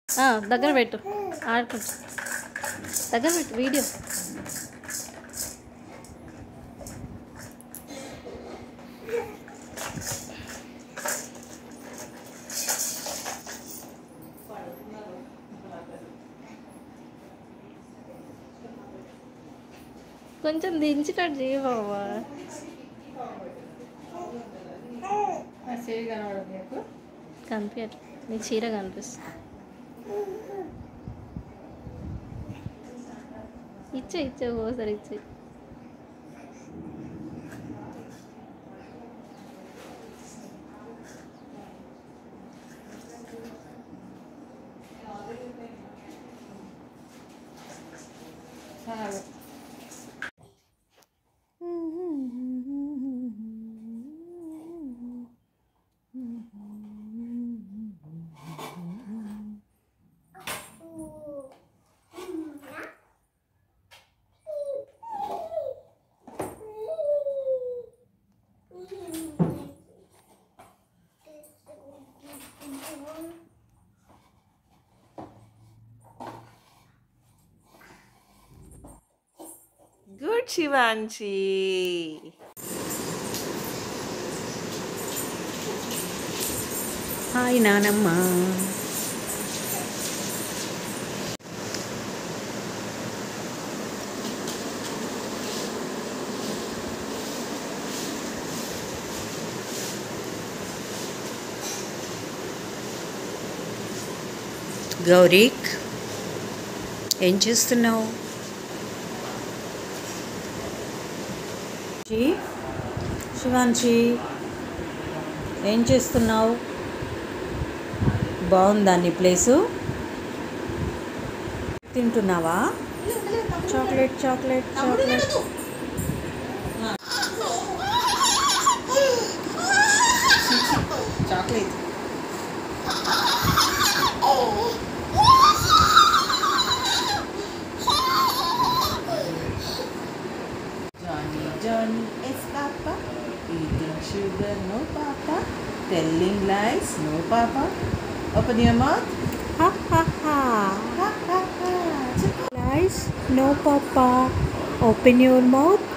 దగ్గర పెట్టు ఆడుకుంటు దగ్గర పెట్టు వీడియో కొంచెం దించినట్టు చేయ బాబా కనిపించట్లేదు నీ చీర కనిపిస్తుంది ఇచ్చే ఓసారి ఇచ్చే Good, Shivanshi. Hi, Nanamma. గౌరీక్ ఏం చేస్తున్నావు? శివాంశి ఏం చేస్తున్నావు? బాగుందా నీ ప్లేసు? తింటున్నావా? Chocolate chocolate chocolate Chocolate. Johnny is Papa. Eating sugar, no Papa. Telling lies, no Papa. Open your mouth. Ha ha ha. Ha ha ha. Lies? No, Papa. Open your mouth.